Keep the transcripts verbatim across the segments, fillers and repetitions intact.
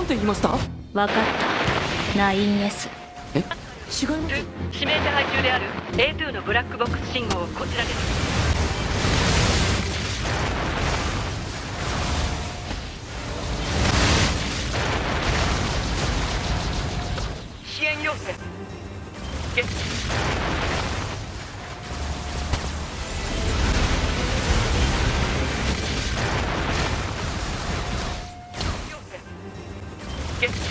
て言いました？ 分かった。 ナインエス。 え、違います。 指名手配中である エーツー のブラックボックス信号こちらです。支援要請。ゲッゲッ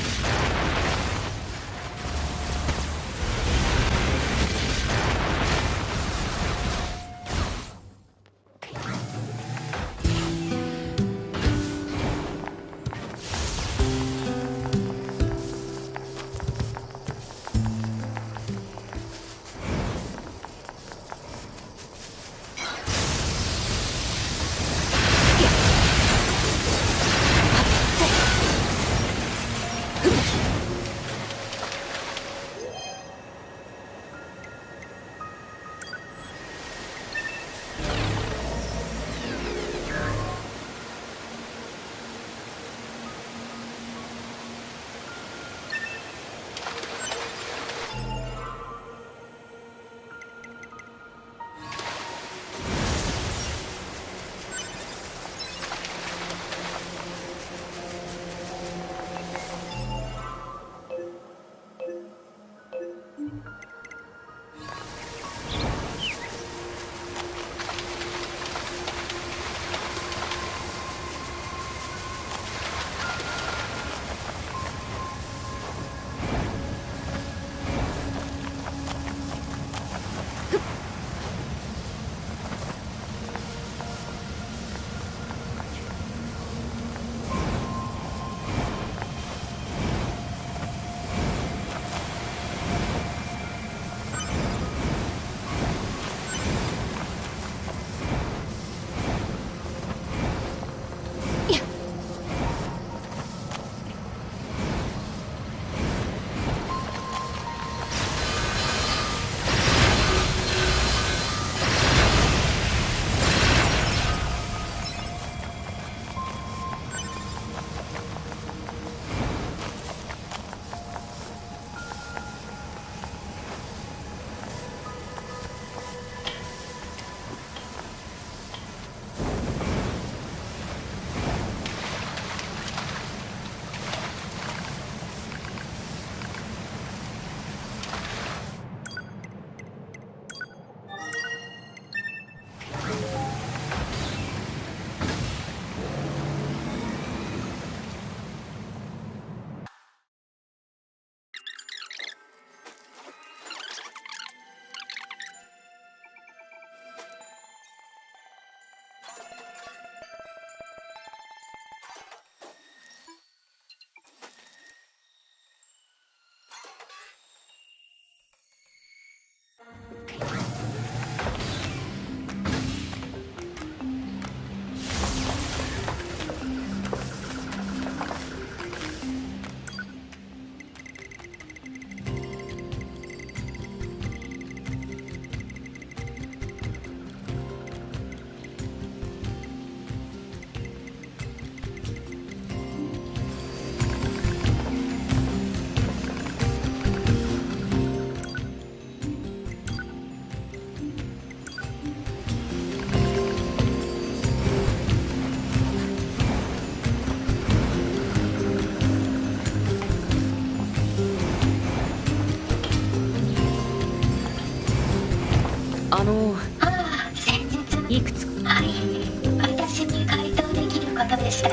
あのああ、先日いくつはい、私に回答できることでした。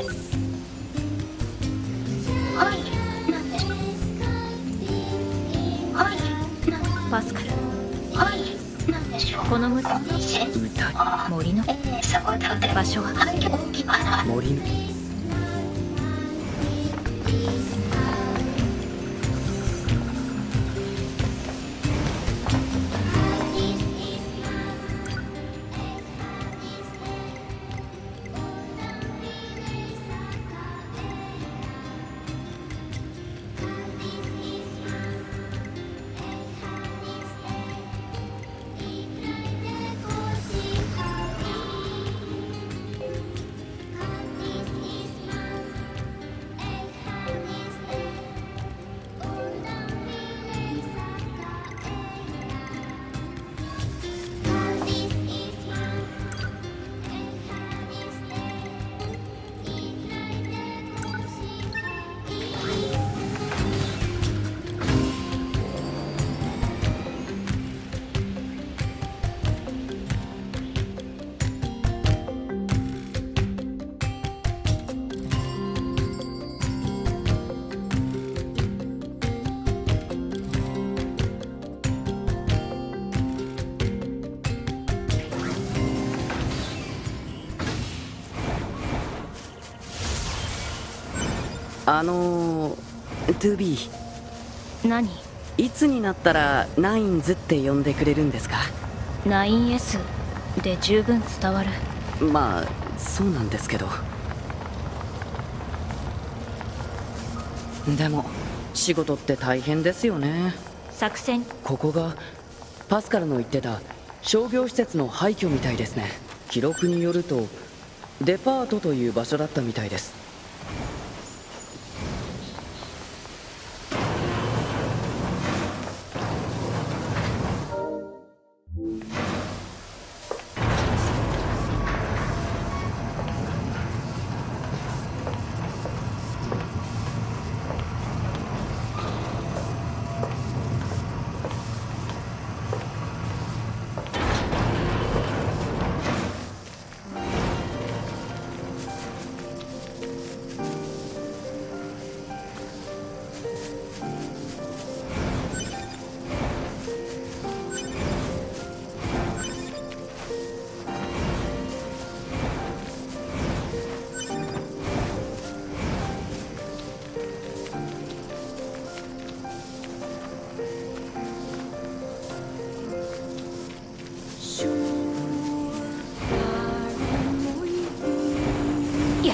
はい、なんでしょう。はい、なんパスカル、 はい、なんでしょう。 この無先日歌いあ森のええ、そこだって場所ははい、大きな花森のあのー、トゥービー、 何？ いつになったらナインズって呼んでくれるんですか？ ナインエス で十分伝わる。 まあそうなんですけど。でも仕事って大変ですよね。 作戦。 ここがパスカルの言ってた商業施設の廃墟みたいですね。記録によるとデパートという場所だったみたいです。 いや、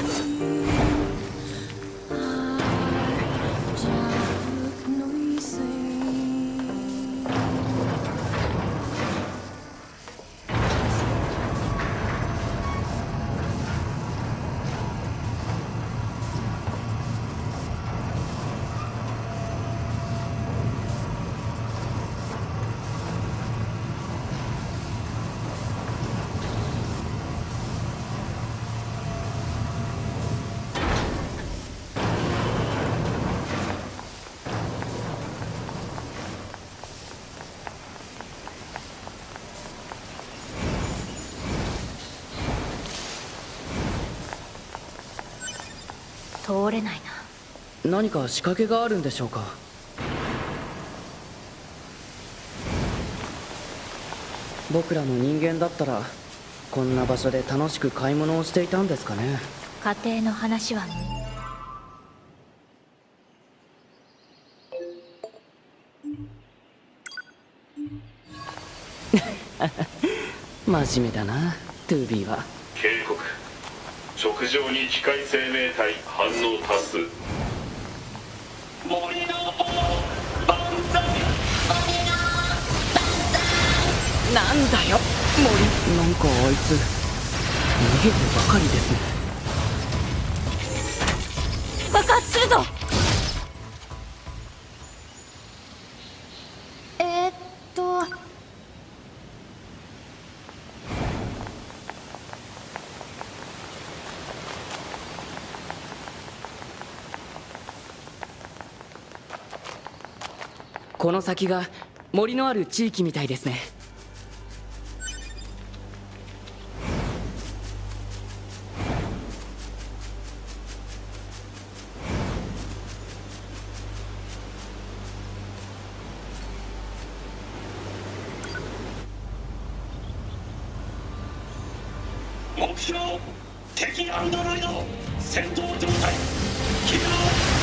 通れないな。 何か仕掛けがあるんでしょうか？僕らの人間だったらこんな場所で楽しく買い物をしていたんですかね。 家庭の話は真面目だなトゥービーは。 警告、直上に機械生命体反応多数。森の王万歳。 なんだよ森。なんかあいつ逃げてばかりですね。 爆発するぞ。えー、っとこの先が森のある地域みたいですね。 目標敵アンドロイド戦闘状態起動。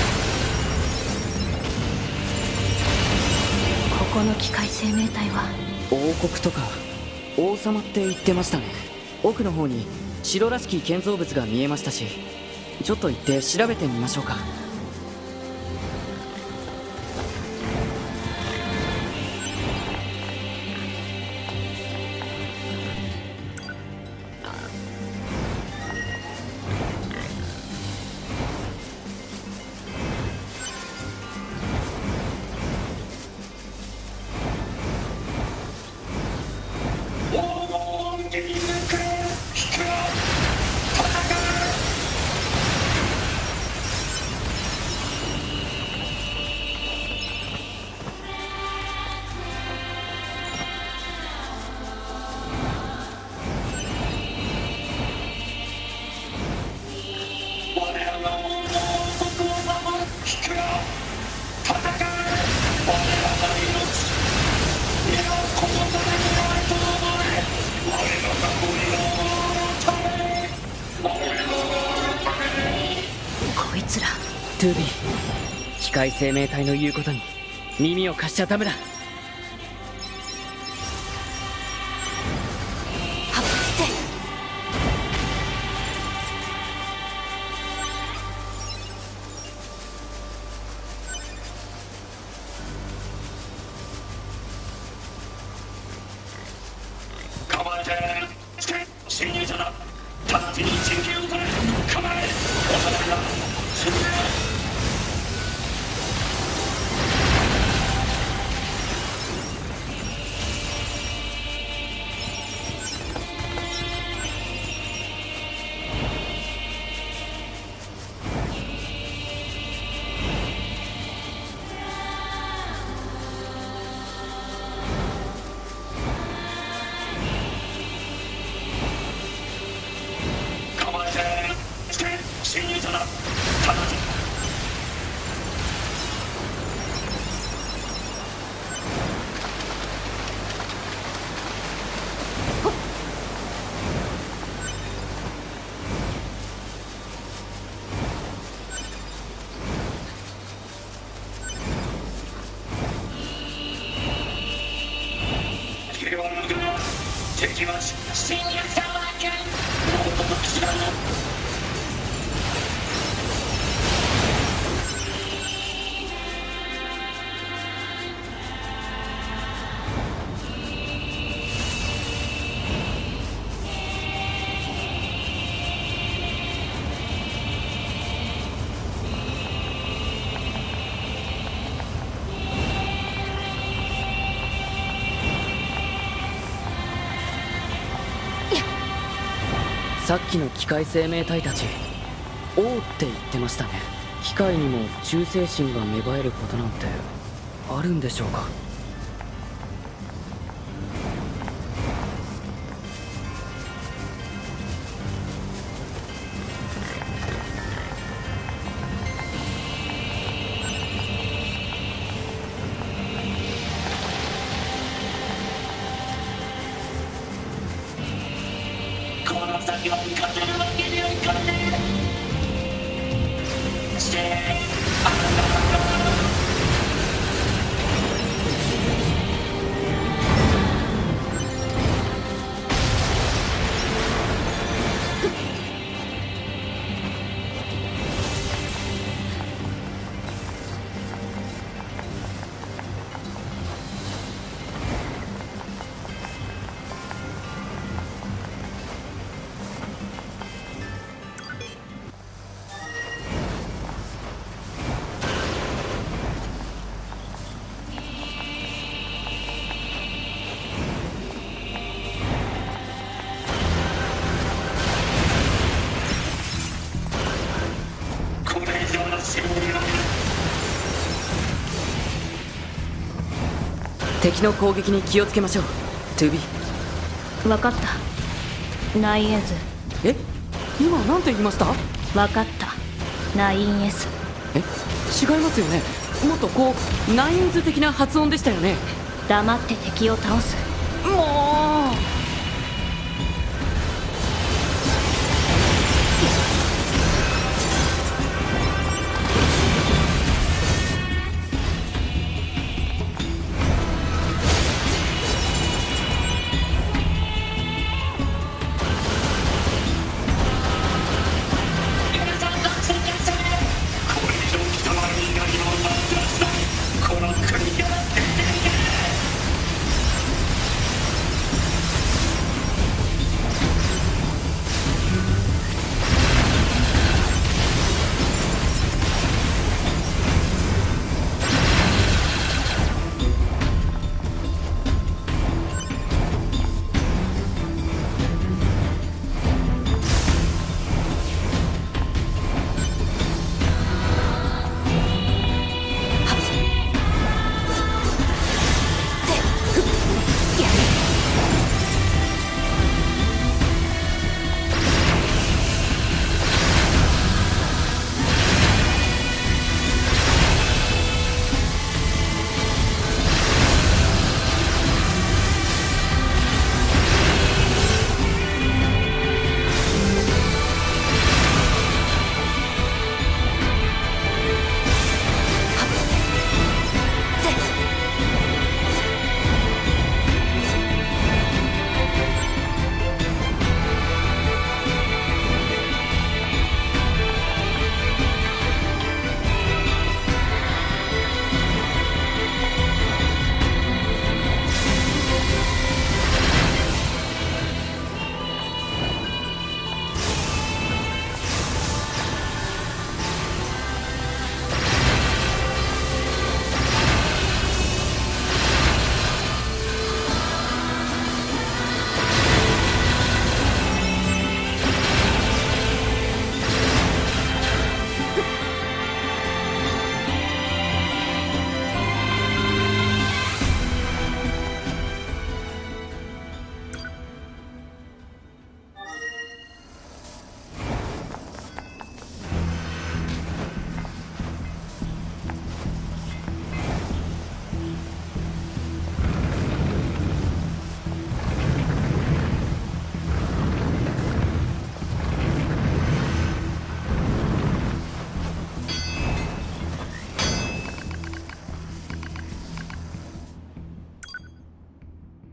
ここの機械生命体は王国とか王様って言ってましたね。奥の方に城らしき建造物が見えましたし、ちょっと行って調べてみましょうか。 トゥービー、機械生命体の言うことに耳を貸しちゃダメだ。 侵入者だ。直ちに陣形を取れ。構え。収まりだ。進め。侵入者だ。直ちに。気を抜くな。敵は侵入者は発見。もっとどちらのさっきの機械生命体たち、王って言ってましたね。機械にも忠誠心が芽生えることなんてあるんでしょうか。この先は勝てるわけにはいかねえ。してあ敵の攻撃に気をつけましょう。トゥービー。 分かったナインエズ。 え、今なんて言いました？ 分かったナインエス。 え、違いますよね。もっとこうナインズ的な発音でしたよね。 黙って敵を倒す。 もう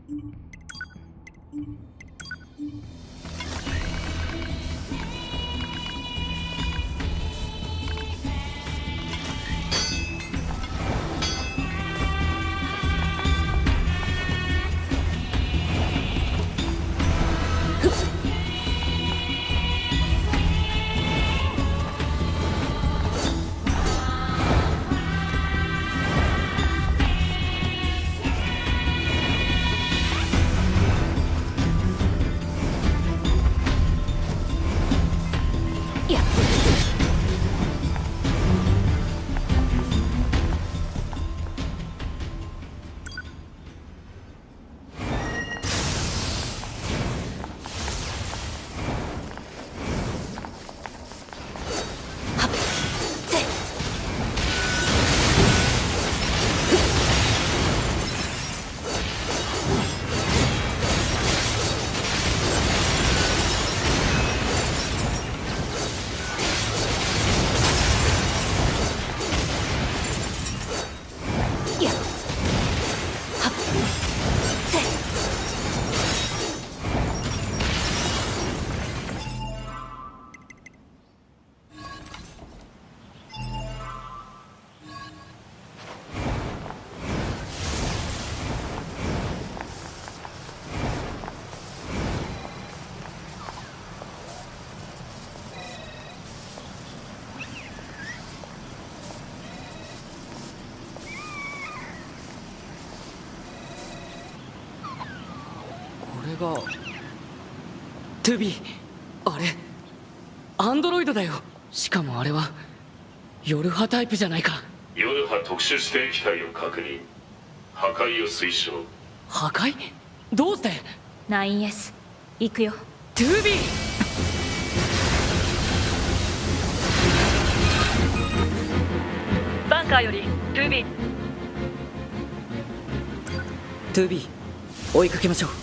がトゥビー、あれアンドロイドだよ。しかもあれはヨルハタイプじゃないか。 ヨルハ特殊指定機体を確認。破壊を推奨。 破壊？どうして？ ナインエス 行くよ。 トゥビー、 バンカーより トゥービー。 トゥビー、追いかけましょう。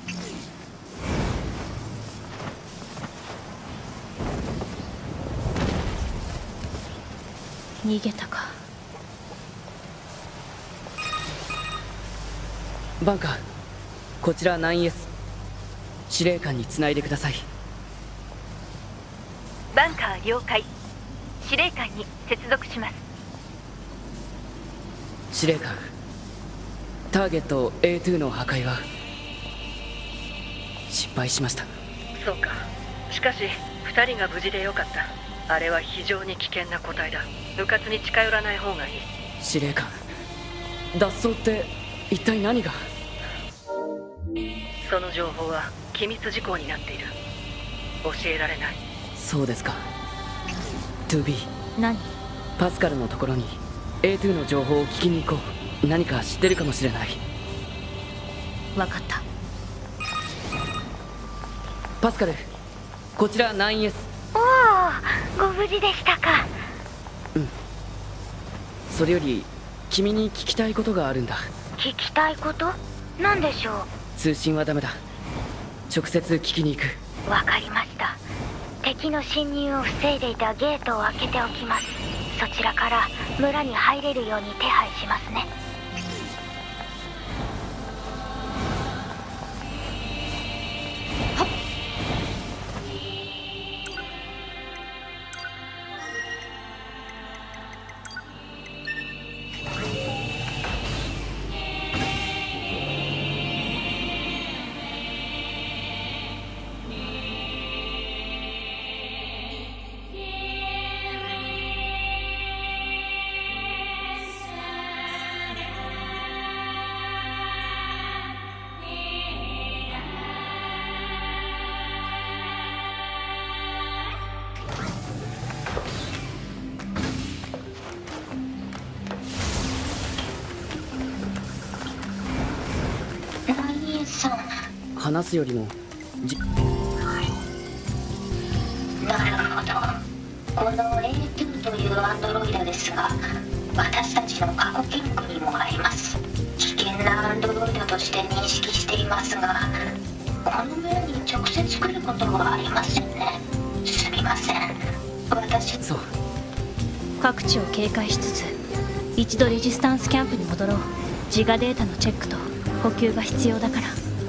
逃げたか。 バンカー、こちら ナインエス 司令官につないでください。 バンカー了解。司令官に接続します。 司令官、ターゲット エーツー の破壊は失敗しました。 そうか。しかしふたりが無事でよかった。あれは非常に危険な個体だ。迂闊に近寄らない方がいい。 司令官、脱走って一体何が？ その情報は機密事項になっている。教えられない。 そうですか。トゥビー、 何？ パスカルのところに エーツー の情報を聞きに行こう。何か知ってるかもしれない。 分かった。 パスカル、こちら ナインエス。 おお、ご無事でしたか。 うん。それより君に聞きたいことがあるんだ。 聞きたいこと？何でしょう？ 通信はダメだ。直接聞きに行く。 わかりました。敵の侵入を防いでいたゲートを開けておきます。そちらから村に入れるように手配しますね。 話すよりもじなるほど。この エーツー というアンドロイドですが、私たちの過去記録にもあります。危険なアンドロイドとして認識していますが、この村に直接来ることはありませんね。すみません。私そう、 各地を警戒しつつ一度レジスタンスキャンプに戻ろう。自我データのチェックと補給が必要だから。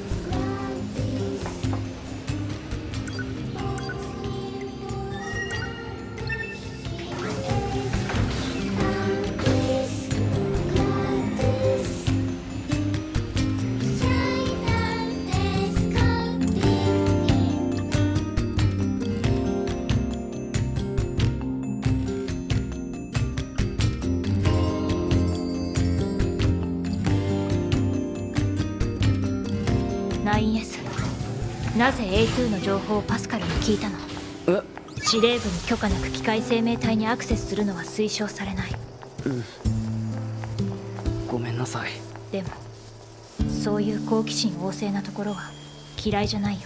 ナインエス、なぜ エーツー の情報をパスカルに聞いたの？ え司令部に許可なく機械生命体にアクセスするのは推奨されない。 うんごめんなさい。 でもそういう好奇心旺盛なところは嫌いじゃないよ。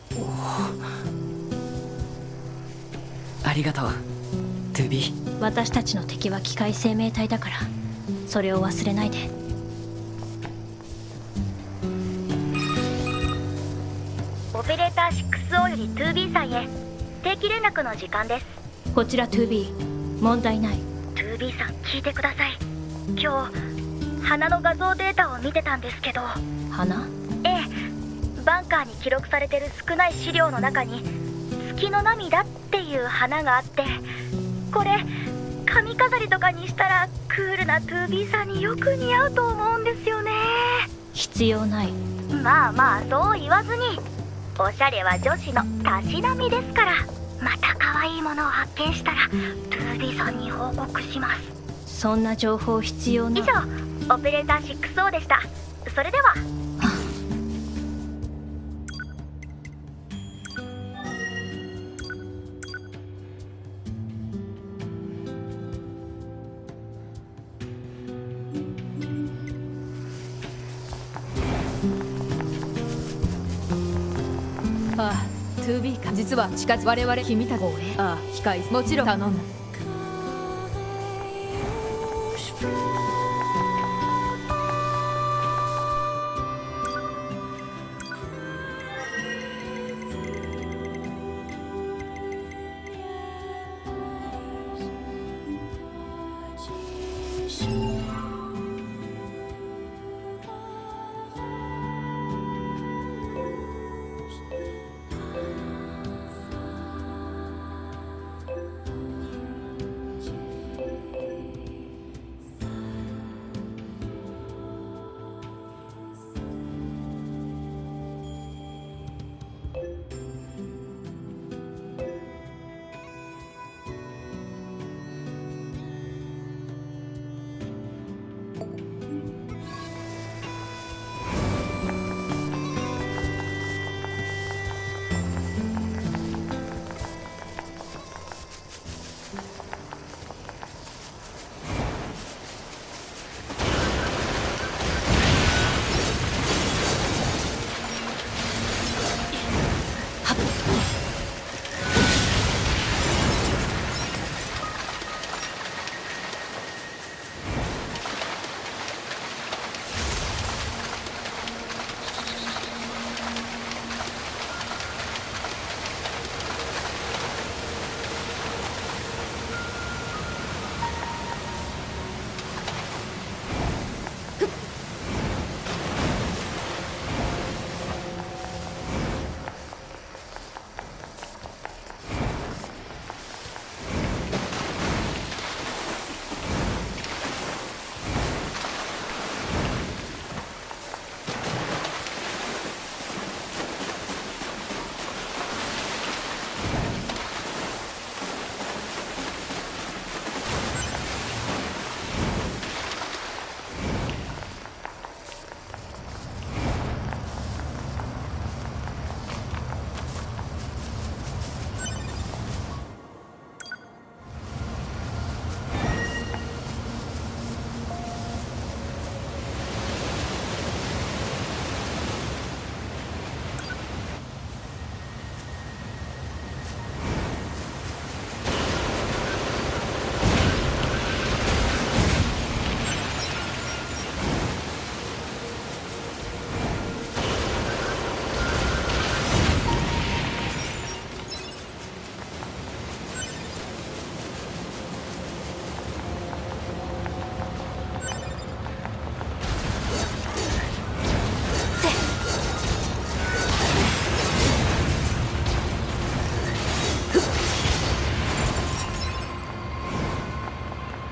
ありがとうトゥビー。 私たちの敵は機械生命体だから、それを忘れないで。 オペレーター シックスオー より ツービー さんへ定期連絡の時間です。 こちら ツービー、 問題ない。 ツービー さん聞いてください。今日花の画像データを見てたんですけど。 花？ ええ、バンカーに記録されてる少ない資料の中に月の涙っていう花があって、これ髪飾りとかにしたらクールな ツービー さんによく似合うと思うんですよね。 必要ない。 まあまあそう言わずに、おしゃれは女子のたしなみですから。また可愛いものを発見したら ツービー さんに報告します。 そんな情報必要な。 以上オペレーター シックスオー でした。それでは。 ああ、ツービー か。実は近々我々君たち。ああ、機械もちろん頼んだ。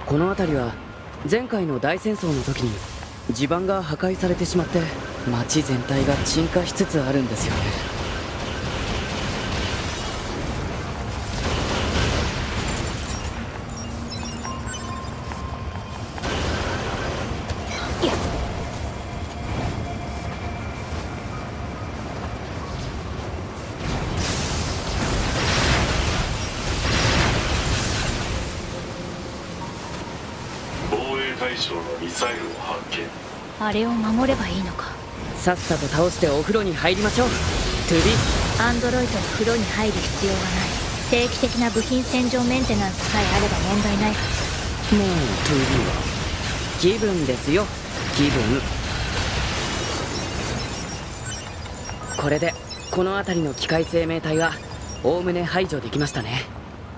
この辺りは前回の大戦争の時に地盤が破壊されてしまって町全体が沈下しつつあるんですよね。 大将のミサイルを発見。 あれを守ればいいのか。 さっさと倒してお風呂に入りましょう。トゥビー。 アンドロイドの風呂に入る必要はない。定期的な部品洗浄メンテナンスさえあれば問題ないはず。 もうトゥビーは気分ですよ、気分。これでこの辺りの機械生命体はおおむね排除できましたね。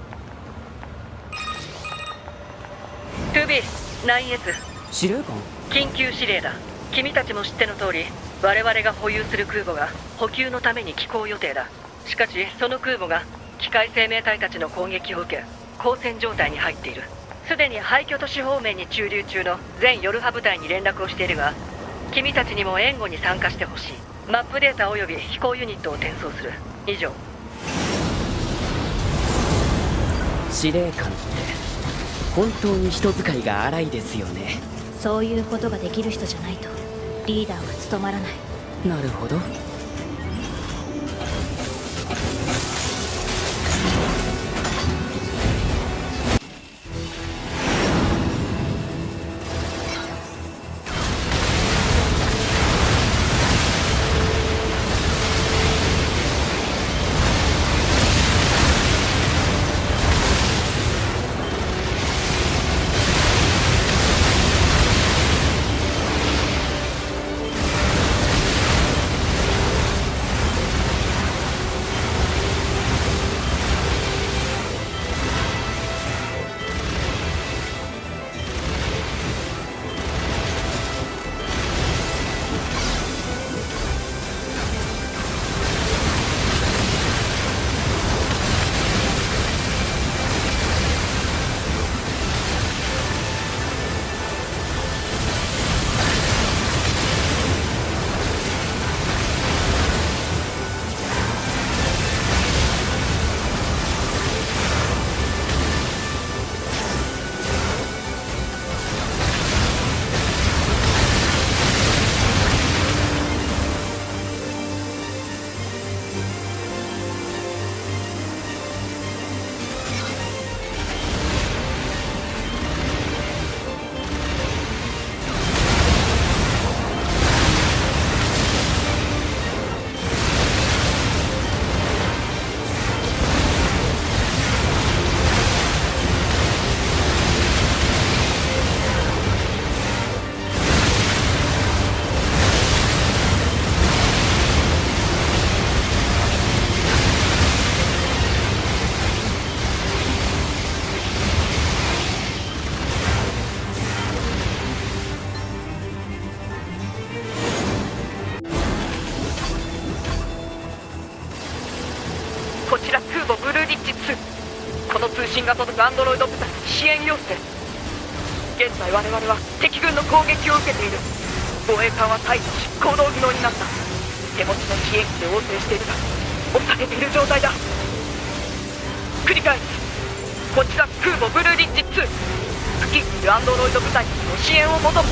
トゥビー ナインエス司令官。 緊急指令だ。君たちも知っての通り、我々が保有する空母が補給のために寄港予定だ。しかしその空母が機械生命体たちの攻撃を受け交戦状態に入っている。すでに廃墟都市方面に駐留中の全ヨルハ部隊に連絡をしているが、君たちにも援護に参加してほしい。マップデータ及び飛行ユニットを転送する。以上。 司令官って本当に人使いが荒いですよね。 そういうことができる人じゃないとリーダーは務まらない。 なるほど。 こちら空母ブルーリッジツー。この通信が届くアンドロイド部隊支援要請。現在我々は敵軍の攻撃を受けている。護衛艦は退去し行動技能になった。手持ちの支援機で応戦しているが押されている状態だ。繰り返す。こちら空母ブルーリッジツー。付近にいるアンドロイド部隊たちの支援を求む。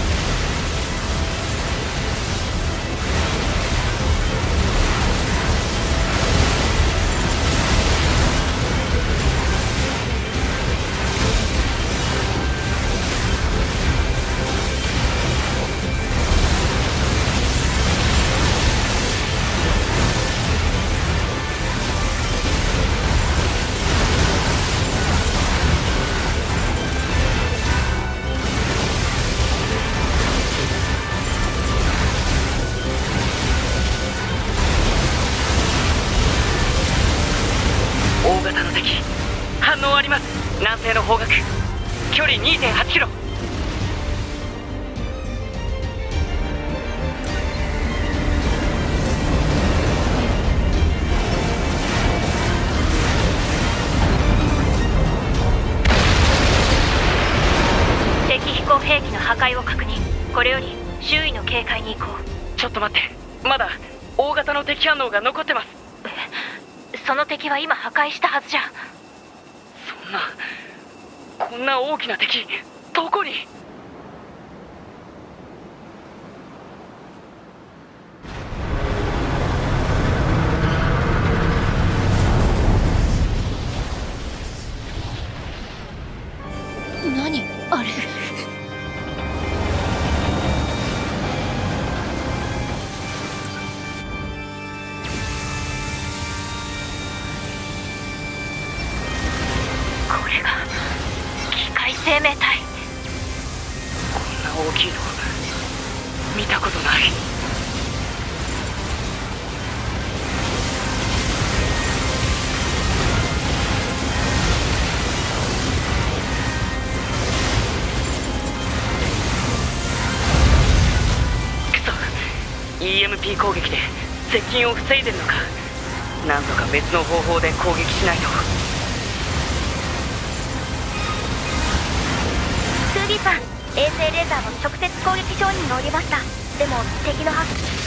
大型の敵、反応あります。南西の方角、距離 にてんはちキロ。 壊を確認。これより周囲の警戒に行こう。 ちょっと待って、まだ大型の敵反応が残ってます。 え、その敵は今破壊したはずじゃ。 そんな、こんな大きな敵どこに？ 何あれ。 これが機械生命体。 こんな大きいの見たことない。くそ、 イーエムピー 攻撃で接近を防いでるのか。なんとか別の方法で攻撃しないと。 ツービー さん、衛星レーザーの直接攻撃場に乗りました。でも敵の発